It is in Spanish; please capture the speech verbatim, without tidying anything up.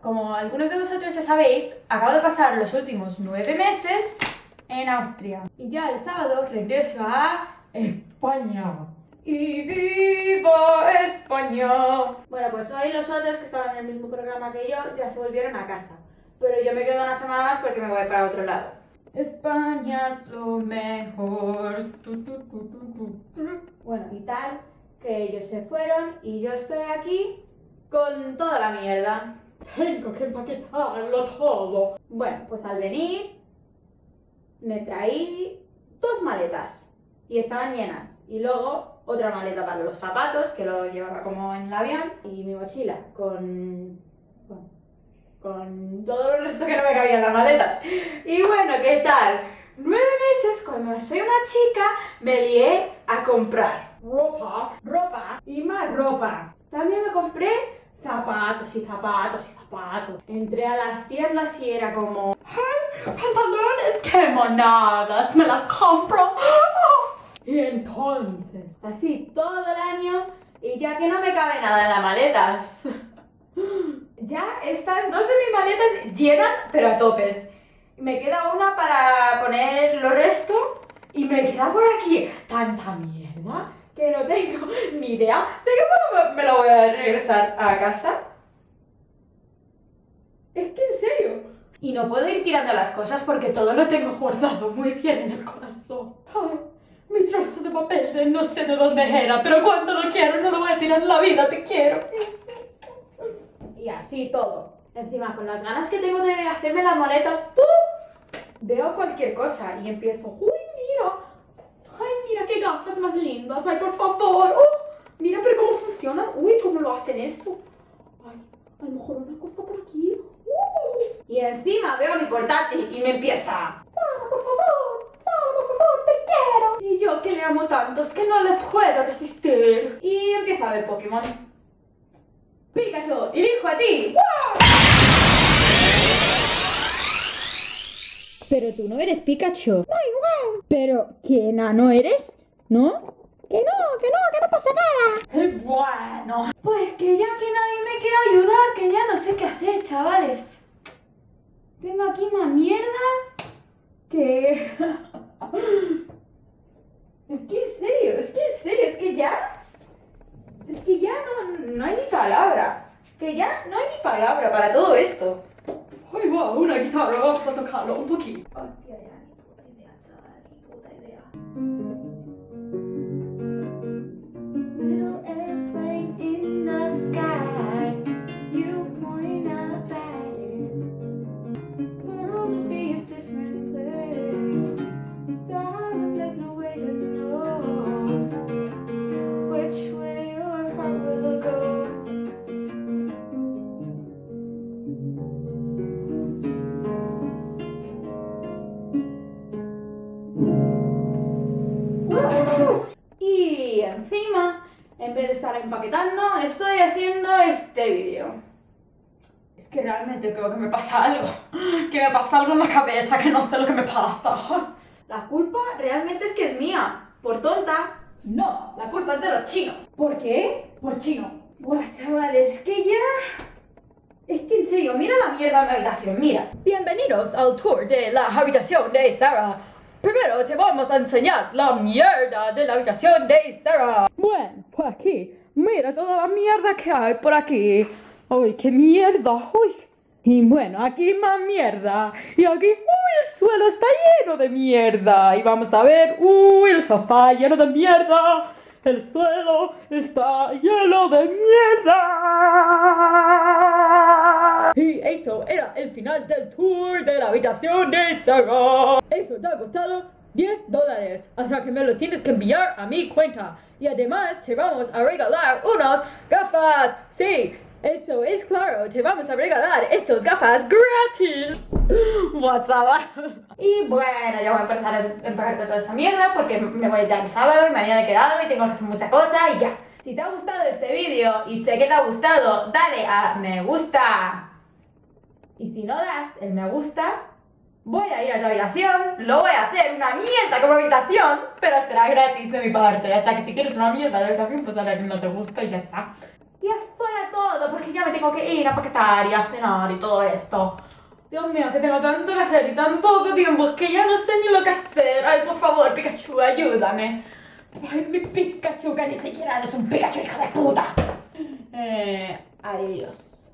como algunos de vosotros ya sabéis, acabo de pasar los últimos nueve meses en Austria. Y ya el sábado regreso a España. ¡Y viva España! Bueno, pues hoy los otros que estaban en el mismo programa que yo ya se volvieron a casa. Pero yo me quedo una semana más porque me voy para otro lado. España es lo mejor. Bueno, y tal, que ellos se fueron y yo estoy aquí con toda la mierda. Tengo que empaquetarlo todo. Bueno, pues al venir me traí dos maletas y estaban llenas. Y luego otra maleta para los zapatos, que lo llevaba como en el avión. Y mi mochila con... Bueno, con todo el resto que no me cabía en las maletas. Y bueno, ¿qué tal? Nueve meses, cuando soy una chica, me lié a comprar ropa, ropa y más ropa. También me compré zapatos y zapatos y zapatos. Entré a las tiendas y era como... ¡Ay, pantalones! ¡Qué monadas! ¡Me las compro! Y entonces, así todo el año, y ya que no me cabe nada en las maletas, ya están dos de mis maletas llenas, pero a topes. Me queda una para poner lo resto, y me queda por aquí tanta mierda que no tengo ni idea de cómo me lo voy a regresar a casa. Es que en serio. Y no puedo ir tirando las cosas porque todo lo tengo guardado muy bien en el corazón. Ay, mi trozo de papel de no sé de dónde era, pero cuando lo quiero no lo voy a tirar en la vida, te quiero. Y así todo. Encima, con las ganas que tengo de hacerme las maletas, ¡pum! Veo cualquier cosa y empiezo, ¡uy, mira! ¡Ay, mira qué gafas más lindas! ¡Ay, por favor! ¡Oh! Mira, pero cómo funcionan. ¡Uy, cómo lo hacen eso! ¡Ay, a lo mejor una cosa por aquí! ¡Uh! Y encima veo mi portátil y me empieza, ¡Sara, por favor! ¡Sara, por favor, te quiero! Y yo, que le amo tanto, es que no le puedo resistir. Y empiezo a ver Pokémon. ¡Pikachu! ¡Elijo a ti! ¡Wow! Pero tú no eres Pikachu. ¡No, igual! Pero, ¿qué enano eres? ¿No? Que no, que no, que no pasa nada. Bueno, pues que ya que nadie me quiere ayudar, que ya no sé qué hacer, chavales. Tengo aquí una mierda que... Es que en serio, es que en serio, es que ya... Es que ya no, no hay ni palabra. Que ya no hay ni palabra para todo esto. ¡Ay, wow! Una guitarra, vamos a tocarlo un poquito. Hostia, ya, ni puta idea, chaval, ni puta idea. Little airplane in the sky, you point up at it. Swear will be a different place. Darling, there's no way to know which way your heart will go. Y encima, en vez de estar empaquetando, estoy haciendo este vídeo. Es que realmente creo que me pasa algo. Que me pasa algo en la cabeza, que no sé lo que me pasa. La culpa realmente es que es mía. Por tonta. No, la culpa es de los chinos. ¿Por qué? Por chino. Buah, chavales, es que ya... Es que en serio, mira la mierda de la habitación, mira. Bienvenidos al tour de la habitación de Sara. Primero te vamos a enseñar la mierda de la habitación de Sara. Bueno, pues aquí, mira toda la mierda que hay por aquí. Uy, qué mierda, uy. Y bueno, aquí más mierda. Y aquí, uy, el suelo está lleno de mierda. Y vamos a ver, uy, el sofá lleno de mierda. El suelo está lleno de mierda. Y eso era el final del tour de la habitación de Sara. Eso te ha costado diez dólares. O sea que me lo tienes que enviar a mi cuenta. Y además te vamos a regalar unos gafas. Sí, eso es claro. Te vamos a regalar estos gafas gratis. WhatsApp. Y bueno, ya voy a empezar a empacar toda esa mierda porque me voy ya el sábado y mañana he quedado y tengo que hacer muchas cosas y ya. Si te ha gustado este vídeo y sé que te ha gustado, dale a me gusta. Y si no das el me gusta, voy a ir a tu habitación, lo voy a hacer una mierda como habitación, pero será gratis de mi parte. O sea que si quieres una mierda de habitación, pues dale a que no te gusta y ya está. Y eso era todo. todo porque ya me tengo que ir a empaquetar y a cenar y todo esto. Dios mío, que tengo tanto que hacer y tan poco tiempo que ya no sé ni lo que hacer. Ay, por favor, Pikachu, ayúdame. Ay, mi Pikachu, que ni siquiera eres un Pikachu, hija de puta. Eh, adiós.